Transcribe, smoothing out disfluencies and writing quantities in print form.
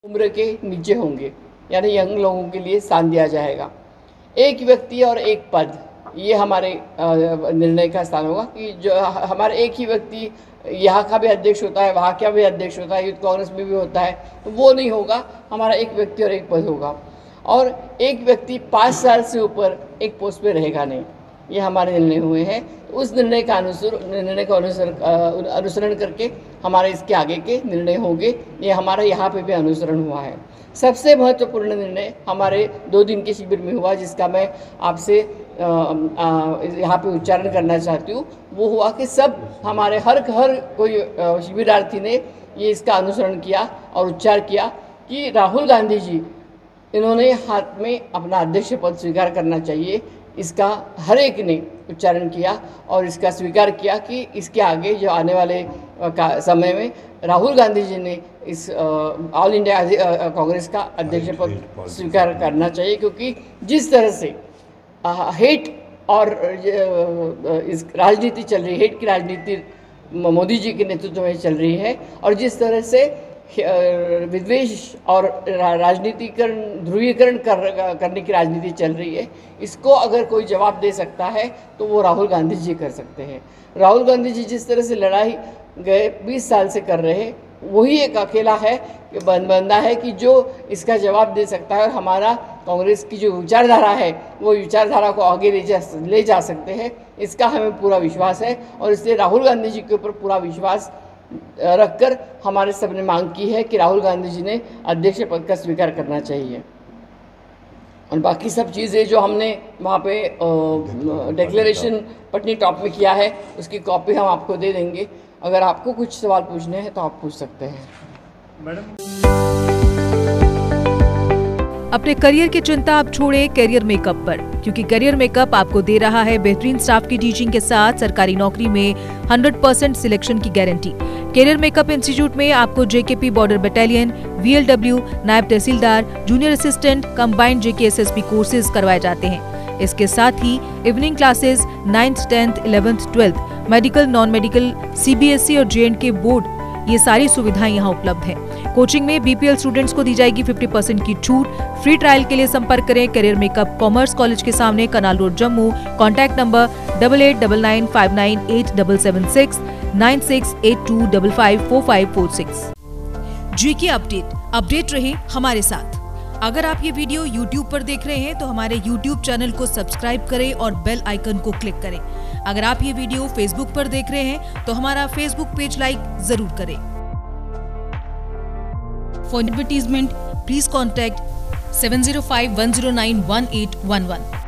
उम्र के नीचे होंगे, यानी यंग लोगों के लिए स्थान दिया जाएगा। एक व्यक्ति और एक पद, ये हमारे निर्णय का स्थान होगा कि जो हमारे एक ही व्यक्ति यहाँ का भी अध्यक्ष होता है, वहाँ का भी अध्यक्ष होता है, यूथ कांग्रेस में भी होता है, तो वो नहीं होगा। हमारा एक व्यक्ति और एक पद होगा, और एक व्यक्ति 5 साल से ऊपर एक पोस्ट पे रहेगा नहीं। ये हमारे निर्णय हुए हैं। उस निर्णय का अनुसरण करके हमारे इसके आगे के निर्णय होंगे। ये हमारा यहाँ पे भी अनुसरण हुआ है। सबसे महत्वपूर्ण निर्णय हमारे 2 दिन के शिविर में हुआ, जिसका मैं आपसे यहाँ पे उच्चारण करना चाहती हूँ। वो हुआ कि सब हमारे हर कोई शिविरार्थी ने ये इसका अनुसरण किया और उच्चार किया कि राहुल गांधी जी, इन्होंने हाथ में अपना अध्यक्ष पद स्वीकार करना चाहिए। इसका हर एक ने उच्चारण किया और इसका स्वीकार किया कि इसके आगे जो आने वाले समय में राहुल गांधी जी ने इस ऑल इंडिया कांग्रेस का अध्यक्ष पद स्वीकार करना चाहिए, क्योंकि जिस तरह से हेट और इस राजनीति चल रही है, हेट की राजनीति मोदी जी के नेतृत्व में चल रही है, और जिस तरह से विद्वेष और राजनीतिकरण, ध्रुवीकरण करने की राजनीति चल रही है, इसको अगर कोई जवाब दे सकता है तो वो राहुल गांधी जी कर सकते हैं। राहुल गांधी जी जिस तरह से लड़ाई गए 20 साल से कर रहे हैं, वही एक अकेला है कि बंदा है कि जो इसका जवाब दे सकता है। और हमारा कांग्रेस की जो विचारधारा है, वो विचारधारा को आगे ले जा सकते हैं, इसका हमें पूरा विश्वास है। और इसलिए राहुल गांधी जी के ऊपर पूरा विश्वास रखकर हमारे सबने मांग की है कि राहुल गांधी जी ने अध्यक्ष पद का स्वीकार करना चाहिए। और बाकी सब चीज़ें जो हमने वहाँ पे डिक्लेरेशन पटनी टॉप में किया है, उसकी कॉपी हम आपको दे देंगे। अगर आपको कुछ सवाल पूछने हैं तो आप पूछ सकते हैं। अपने करियर की चिंता आप छोड़ें करियर मेकअप पर, क्योंकि करियर मेकअप आपको दे रहा है बेहतरीन स्टाफ की टीचिंग के साथ सरकारी नौकरी में 100% सिलेक्शन की गारंटी। करियर मेकअप इंस्टीट्यूट में आपको जेकेपी बॉर्डर बटालियन, VLW, नायब तहसीलदार, junior assistant, combined JKSSB courses करवाए जाते हैं। इसके साथ ही evening classes 9th, 10th, 11th, 12th, medical, non medical, CBSE और JNK बोर्ड, ये सारी सुविधाएं यहाँ उपलब्ध हैं। कोचिंग में BPL स्टूडेंट्स को दी जाएगी 50% की छूट। फ्री ट्रायल के लिए संपर्क करें करियर मेकअप कॉमर्स कॉलेज के सामने, canal road, Jammu. Contact number 8899598776 9682554546। GK update रहे हमारे साथ। अगर आप ये वीडियो YouTube पर देख रहे हैं तो हमारे YouTube चैनल को सब्सक्राइब करें और बेल आइकन को क्लिक करें। अगर आप ये वीडियो Facebook पर देख रहे हैं तो हमारा Facebook पेज लाइक जरूर करें। For advertisement please contact 7051091811।